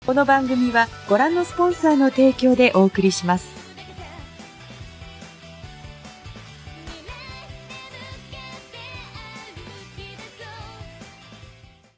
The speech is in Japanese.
この番組はご覧のスポンサーの提供でお送りします。